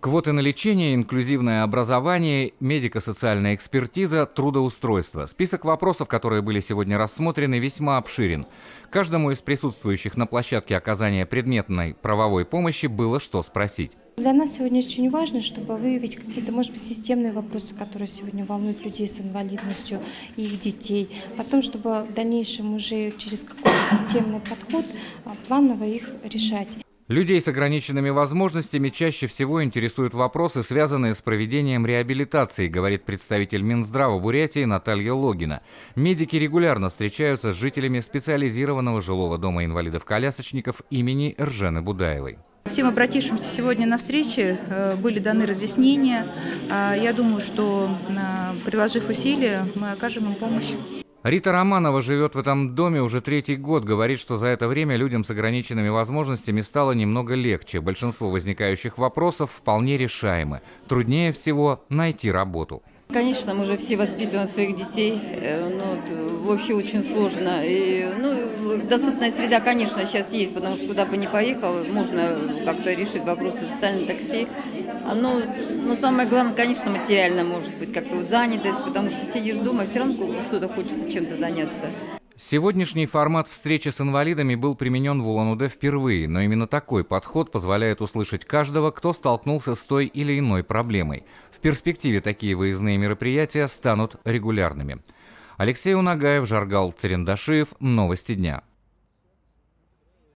Квоты на лечение, инклюзивное образование, медико-социальная экспертиза, трудоустройство. Список вопросов, которые были сегодня рассмотрены, весьма обширен. Каждому из присутствующих на площадке оказания предметной правовой помощи было что спросить. Для нас сегодня очень важно, чтобы выявить какие-то, может быть, системные вопросы, которые сегодня волнуют людей с инвалидностью и их детей. Потом, чтобы в дальнейшем уже через какой-то системный подход планово их решать. Людей с ограниченными возможностями чаще всего интересуют вопросы, связанные с проведением реабилитации, говорит представитель Минздрава Бурятии Наталья Логина. Медики регулярно встречаются с жителями специализированного жилого дома инвалидов-колясочников имени Эржены Будаевой. Всем обратившимся сегодня на встрече были даны разъяснения. Я думаю, что, приложив усилия, мы окажем им помощь. Рита Романова живет в этом доме уже 3-й год. Говорит, что за это время людям с ограниченными возможностями стало немного легче. Большинство возникающих вопросов вполне решаемы. Труднее всего найти работу. Конечно, мы же все воспитываем своих детей, но вообще очень сложно. Доступная среда, конечно, сейчас есть, потому что куда бы ни поехал, можно как-то решить вопросы социального такси. Но самое главное, конечно, материально может быть как-то занятость, потому что сидишь дома, все равно что-то хочется чем-то заняться. Сегодняшний формат встречи с инвалидами был применен в Улан-Удэ впервые, но именно такой подход позволяет услышать каждого, кто столкнулся с той или иной проблемой. В перспективе такие выездные мероприятия станут регулярными. Алексей Унагаев, Жаргал Царендашиев. Новости дня.